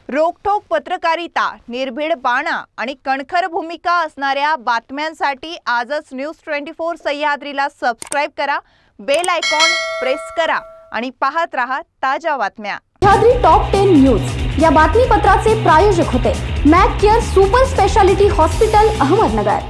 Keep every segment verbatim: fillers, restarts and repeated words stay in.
रोखठोक पत्रकारिता, निर्भीड बाणा आणि कणखर भूमिका असणाऱ्या बातम्यांसाठी आजच न्यूज ट्वेंटी फोर सह्याद्रीला सबस्क्राइब करा, बेल आयकॉन प्रेस करा आणि पाहत रहा ताजा बातम्या। सह्याद्री टॉप टेन न्यूज या बातमीपत्राचे प्रायोजक होते Mac care super speciality hospital, Ahmednagar.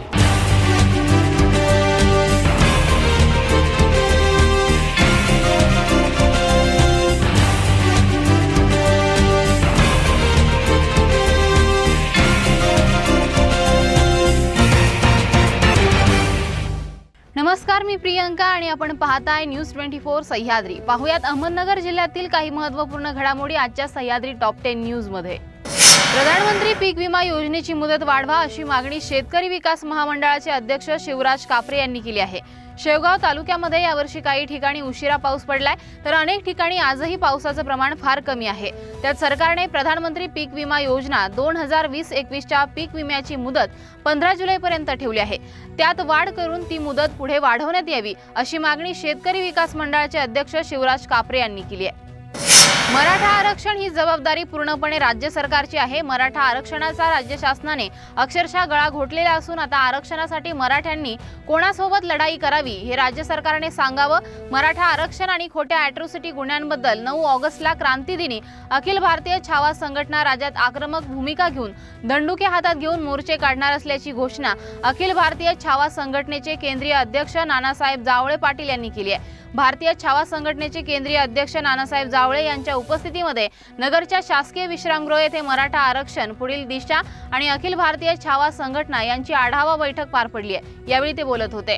नमस्कार, मी प्रियंका आणि आपण पाहताय न्यूज ट्वेंटी फोर सह्याद्री। पाहुयात अहमदनगर जिल्ह्यातील काही महत्त्वपूर्ण घडामोडी आजच्या सह्याद्री टॉप टेन न्यूज मध्ये। प्रधानमंत्री पीक विमा योजनेची मुदत वाढवा अशी मागणी शेतकरी विकास महामंडळाचे अध्यक्ष शिवराज कापरे यांनी केली आहे। शेवगाव तालुक्यामध्ये यावर्षी काही ठिकाणी उशिरा पाऊस पडलाय, तर अनेक ठिकाणी आजही पावसाचं प्रमाण फार कमी आहे। त्यात सरकारने प्रधानमंत्री पीक विमा योजना दोन हजार वीस एकवीस च्या पीक विम्याची मुदत पंधरा जुलै पर्यंत ठेवली आहे। त्यात वाढ करून ती मुदत पुढे वाढवण्यात यावी अशी मागणी शेतकरी विकास मंडळाचे अध्यक्ष शिवराज कापरे यांनी केली आहे। मराठा आरक्षण ही जबाबदारी पूर्णपणे राज्य सरकारची आहे। मराठा आरक्षणाचा राज्य शासनाने अक्षरशः गळा घोटलेला असून आता आरक्षणासाठी मराठ्यांनी कोणासोबत लढाई करावी हे राज्य सरकारने सांगावं। मराठा आरक्षण आणि खोट्या अॅट्रॉसिटी गुन्ह्यांबद्दल नऊ ऑगस्टला क्रांती दिनी अखिल भारतीय छावा संघटना राज्यात आक्रमक भूमिका घेऊन दंडुके हातात घेऊन मोर्चे काढणार असल्याची घोषणा अखिल भारतीय छावा संघटनेचे केंद्रीय अध्यक्ष नानासाहेब जावळे पाटील यांनी केली आहे। भारतीय छावा संघटनेचे केंद्रीय अध्यक्ष नानासाहेब जावळे यांच्या उपस्थितीमध्ये नगरच्या शासकीय विश्रामगृह येथे मराठा आरक्षण पुढील दिशा आणि अखिल भारतीय छावा संघटना यांची आढावा बैठक पार पडली आहे। यावेळी ते बोलत होते।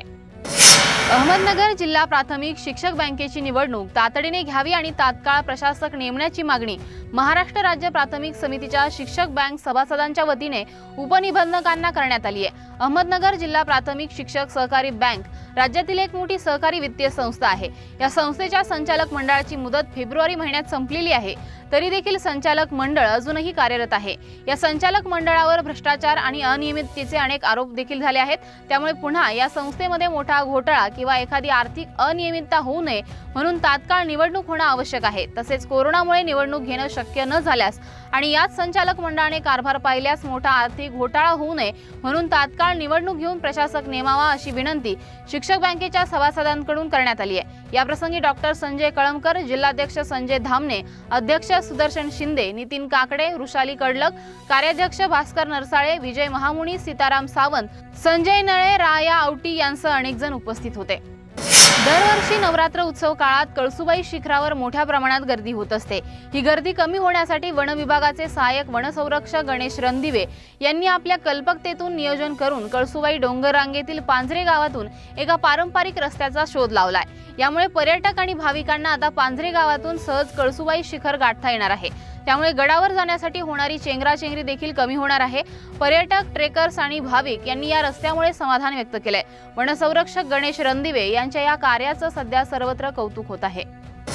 अहमदनगर जिल्हा प्राथमिक शिक्षक बँकेची निवडणूक तातडीने घ्यावी आणि तात्काळ प्रशासक नेमण्याची मागणी महाराष्ट्र राज्य प्राथमिक समितीच्या शिक्षक बँक सभासदांच्या वतीने उपनिबंधकांना करण्यात आली आहे। अहमदनगर जिल्हा प्राथमिक शिक्षक सहकारी बँक राज्यातील एक मोठी सहकारी वित्तीय संस्था आहे। या संस्थेच्या संचालक मंडळाची मुदत फेब्रुवारी महिन्यात संपलेली आहे, तरी देखील संचालक मंडळ अजूनही कार्यरत आहे। या संचालक मंडळावर भ्रष्टाचार आणि अनियमिततेचे अनेक आरोप देखील झाले आहेत। त्यामुळे पुन्हा या संस्थेमध्ये मोठा घोटाळा किंवा एखादी आर्थिक अनियमितता होऊ नये म्हणून तात्काळ निवडणूक होणे आवश्यक आहे। तसेच कोरोनामुळे निवडणूक घेणं शक्य न झाल्यास आणि याच संचालक मंडळाने कारभार पाहिल्यास मोठा आर्थिक घोटाळा होऊ नये म्हणून तात्काळ निवडणूक घेऊन प्रशासक नेमावा अशी विनंती शिक्षक बँकेच्या सभासदांकडून करण्यात आली आहे। याप्रसंगी डॉक्टर संजय कळमकर, जिल्हाध्यक्ष संजय धामणे, अध्यक्ष सुदर्शन शिंदे, नितीन काकडे, रुशाली कडलक, कार्याध्यक्ष भास्कर नरसाळे, विजय महामुनी, सीताराम सावंत, संजय नळे, राया आवटी यांसह अनेक जण उपस्थित होते। दरवर्षी नवरात्र उत्सव काळात कळसुबाई शिखरावर मोठ्या प्रमाणात गर्दी होत असते। ही गर्दी कमी होण्यासाठी वन विभागाचे सहाय्यक वनसंरक्षक गणेश रणदिवे यांनी आपल्या कल्पकतेतून नियोजन करून कळसुबाई डोंगर रांगेतील पांझरे गावातून एका पारंपरिक रस्त्याचा शोध लावलाय। यामुळे पर्यटक आणि भाविकांना आता पांझरे गावातून सहज कळसुबाई शिखर गाठता येणार आहे। त्यामुळे गडावर जाण्यासाठी होणारी चेंगराचेंगरी देखील कमी होणार आहे। पर्यटक, ट्रेकर्स आणि भाविक यांनी या रस्त्यामुळे समाधान व्यक्त केलंय। वनसंरक्षक गणेश रणदिवे यांच्या या कार्याचं सध्या सर्वत्र कौतुक होत आहे।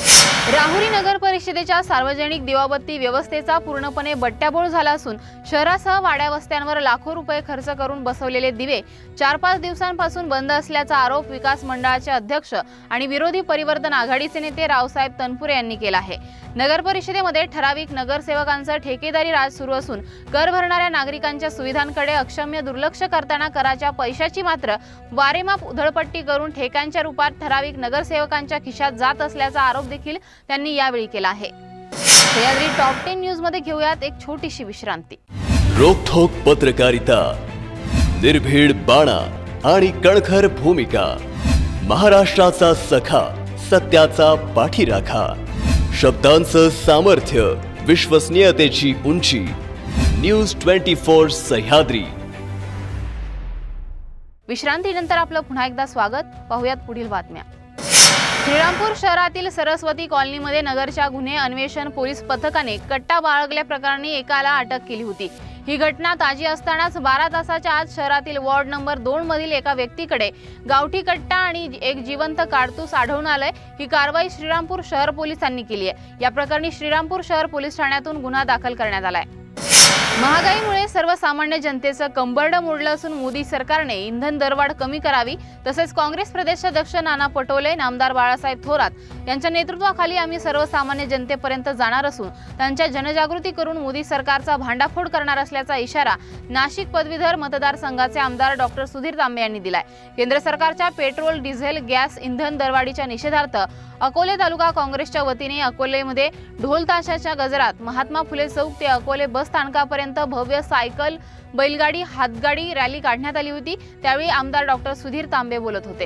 राहुरी नगर परिषदेच्या सार्वजनिक दिवाबत्ती व्यवस्थेचा पूर्णपणे बट्ट्याबोळ झाला असून शहरासह वाड्या वस्त्यांवर लाखो रुपये खर्च करून बसवलेले दिवे चार पाच दिवसांपासून बंद असल्याचा आरोप विकास मंडळाचे अध्यक्ष आणि विरोधी परिवर्तन आघाडीचे नेते रावसाहेब तनपुरे यांनी केला आहे। नगर परिषदेमध्ये ठराविक नगरसेवकांचा ठेकेदारी राज सुरू असून कर भरणाऱ्या नागरिकांच्या सुविधांकडे अक्षम्य दुर्लक्ष करताना कराच्या पैशाची मात्र वारेमाप उधळपट्टी करून ठेक्यांच्या रूपात ठराविक नगरसेवकांच्या खिशात जात असल्याचा आरोप देखील त्यांनी यावेळी केला आहे। सह्याद्री टॉप टेन न्यूज मध्ये घेऊयात एक छोटीशी विश्रांती। रोखठोक पत्रकारिता, निर्भीड बाणा आणि कणखर भूमिका, महाराष्ट्राचा सखा, सत्याचा पाठीराखा, शब्दांचं सामर्थ्य, विश्वसनीयतेची उंची, न्यूज ट्वेंटी फोर सह्याद्री। विश्रांतीनंतर आपलं पुन्हा एकदा स्वागत। पाहुयात पुढील बातम्या। श्रीरामपूर शहरातील सरस्वती कॉलनीमध्ये नगरच्या गुन्हे अन्वेषण पोलीस पथकाने कट्टा बाळगल्या प्रकरणी एकाला अटक केली होती। ही घटना ताजी असतानाच बारा तासाच्या आत शहरातील वॉर्ड नंबर दोन मधील एका व्यक्तीकडे गावठी कट्टा आणि एक जिवंत कारतूस आढळून आलंय। ही कारवाई श्रीरामपूर शहर पोलिसांनी केली आहे। या प्रकरणी श्रीरामपूर शहर पोलीस ठाण्यातून गुन्हा दाखल करण्यात आलाय। महागाईमुळे सर्वसामान्य जनतेचं कंबरडं मोडलं असून मोदी सरकारने इंधन दरवाढ कमी करावी, तसेच काँग्रेस प्रदेशाध्यक्ष नाना पटोले, नामदार बाळासाहेब थोरात यांच्या नेतृत्वाखाली आम्ही सर्वसामान्य जनतेपर्यंत जाणार असून त्यांच्या जनजागृती करून मोदी सरकारचा भांडाफोड करणार असल्याचा इशारा नाशिक पदवीधर मतदारसंघाचे आमदार डॉक्टर सुधीर तांबे यांनी दिलाय। केंद्र सरकारच्या पेट्रोल, डिझेल, गॅस, इंधन दरवाढीच्या निषेधार्थ अकोले तालुका काँग्रेसच्या वतीने अकोलेमध्ये ढोल ताशाच्या गजरात महात्मा फुले चौक ते अकोले बस स्थानकापर्यंत भव्य सायकल, बैलगाडी, हातगाडी रॅली काढण्यात आली होती। त्यावेळी आमदार डॉक्टर सुधीर तांबे बोलत होते।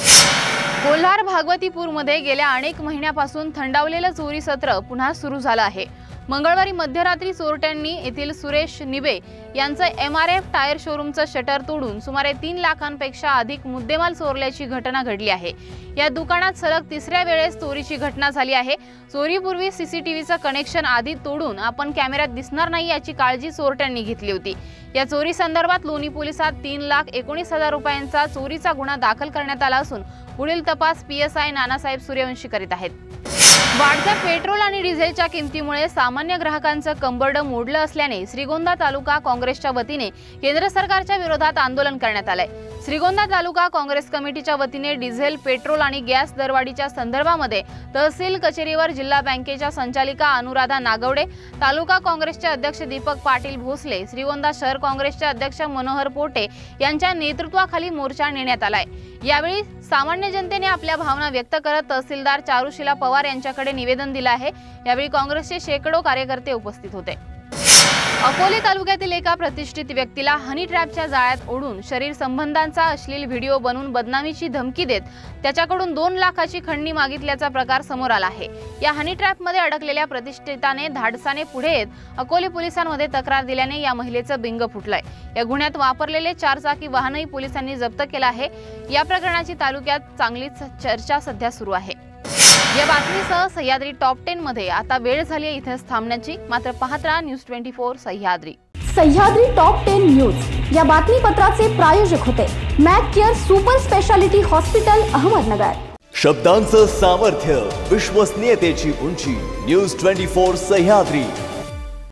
कोल्हार भागवतीपूरमध्ये गेल्या अनेक महिन्यापासून थंडावलेलं चोरी सत्र पुन्हा सुरू झालं आहे। मंगळवारी मध्यरात्री चोरट्यांनी येथील सुरेश निबे यांचं एम आर एफ टायर शोरूमचं शटर तोडून सुमारे तीन लाखांपेक्षा अधिक मुद्देमाल चोरल्याची घटना घडली आहे। या दुकानात सलग तिसऱ्या वेळेस चोरीची घटना झाली आहे। चोरीपूर्वी सीसीटीव्हीचं कनेक्शन आधी तोडून आपण कॅमेऱ्यात दिसणार नाही याची काळजी चोरट्यांनी घेतली होती। या चोरी संदर्भात लोणी पोलिसात तीन लाख एकोणीस हजार रुपयांचा चोरीचा गुन्हा दाखल करण्यात आला असून पुढील तपास P S I Nanasaheb Suryavanshi करीत आहेत। वाढत्या पेट्रोल आणि डिझेलच्या किमतीमुळे सामान्य ग्राहकांचं कंबरडं मोडलं असल्याने श्रीगोंदा तालुका काँग्रेसच्या वतीने केंद्र सरकारच्या विरोधात आंदोलन करण्यात आलंय। श्रीगोंदा तालुका काँग्रेस कमिटीच्या वतीने डिझेल, पेट्रोल आणि गॅस दरवाढीच्या संदर्भामध्ये तहसील कचेरीवर जिल्हा बँकेच्या संचालिका अनुराधा नागवडे, तालुका काँग्रेसचे अध्यक्ष दीपक पाटील भोसले, श्रीगोंदा शहर काँग्रेसचे अध्यक्ष मनोहर पोटे यांच्या नेतृत्वाखाली मोर्चा नेण्यात आलाय। यावेळी सामान्य जनतेने आपल्या भावना व्यक्त करत तहसीलदार चारुशीला पवार यांच्याकडे निवेदन दिलं आहे। यावेळी काँग्रेसचे शेकडो कार्यकर्ते उपस्थित होते। अकोले तालुक्यातील एका प्रतिष्ठित व्यक्तीला हनी ट्रॅपच्या जाळ्यात ओढून शरीर संबंधांचा अश्लील व्हिडिओ बनवून बदनामीची धमकी देत त्याच्याकडून दोन लाखाची खंडणी मागितल्याचा प्रकार समोर आला आहे। या हनी ट्रॅपमध्ये अडकलेल्या प्रतिष्ठिताने धाडसाने पुढे येत अकोले पोलिसांमध्ये तक्रार दिल्याने या महिलेचं बिंग फुटलंय। या गुन्ह्यात वापरलेले चारचाकी वाहनही पोलिसांनी जप्त केलं आहे। या प्रकरणाची तालुक्यात चांगलीच चर्चा सध्या सुरू आहे। या बातमीसह सह्याद्री टॉप टेन मध्ये आता वेळ झाली आहे इथेच थांबण्याची, मात्र पाहत राहा news twenty four Sahyadri. Sahyadri top ten news या बातमीपत्राचे प्रायोजक होते Mac care super speciality hospital, Ahmednagar. शब्दांचं सामर्थ्य, विश्वसनीयतेची उंची, न्यूज ट्वेंटी फोर सह्याद्री।